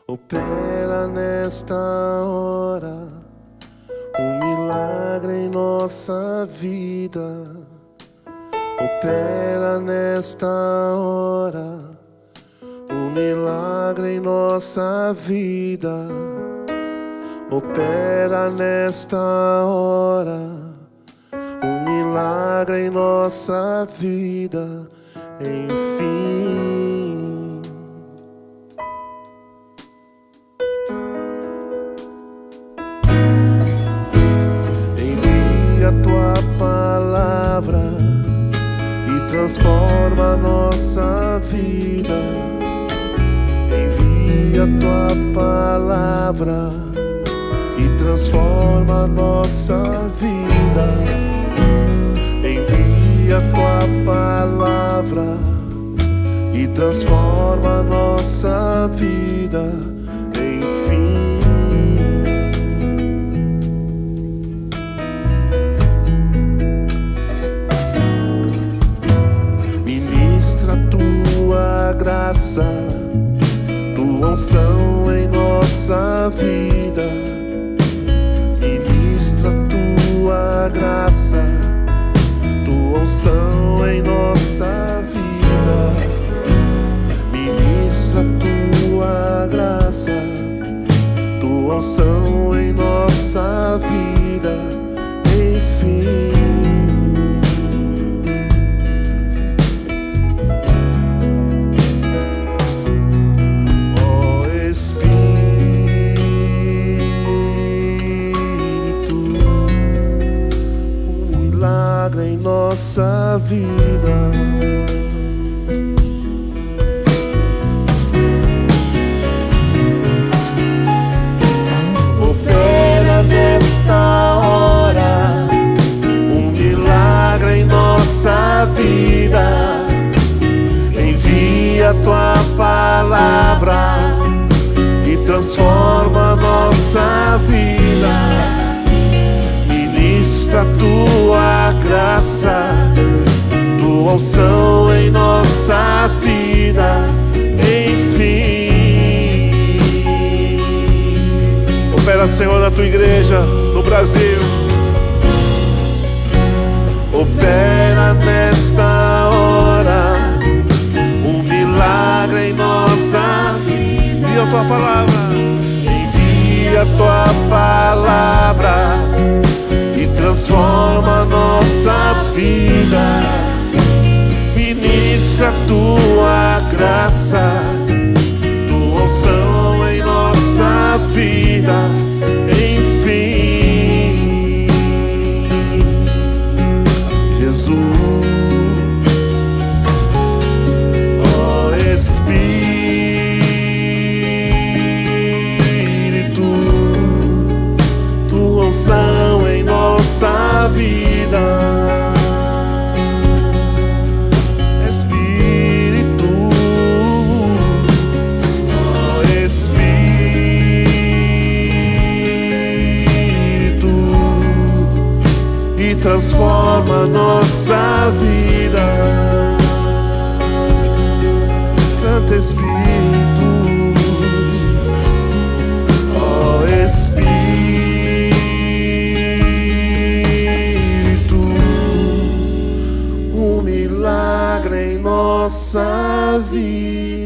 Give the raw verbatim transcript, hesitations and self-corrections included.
Opera nesta hora um milagre em nossa vida. Opera nesta hora um milagre em nossa vida. Opera nesta hora um milagre em nossa vida. Enfim, envia a tua palavra e transforma a nossa vida. Envia a tua palavra e transforma a nossa vida. Envia a tua palavra e transforma a nossa vida. Enfim, ministra a tua graça, tua unção em nossa vida. Ministra a tua graça, tua unção em nossa vida. Ministra a tua graça, tua unção em nossa vida. Enfim, ó Espírito, um milagre em nossa vida. Opera nesta hora um milagre em nossa vida. Envia a tua palavra e transforma a nossa vida. Ministra a tua graça, tua unção em nossa vida. Enfim, opera, Senhor, na tua igreja no Brasil. Opera nesta hora um milagre em nossa vida. Envia a tua palavra, envia a tua palavra e transforma a nossa vida. Ministra a tua graça, tua unção em nossa vida. Enfim, Jesus, ó Espírito, tua unção em nossa vida. Transforma a nossa vida, Santo Espírito, ó Espírito, um milagre em nossa vida.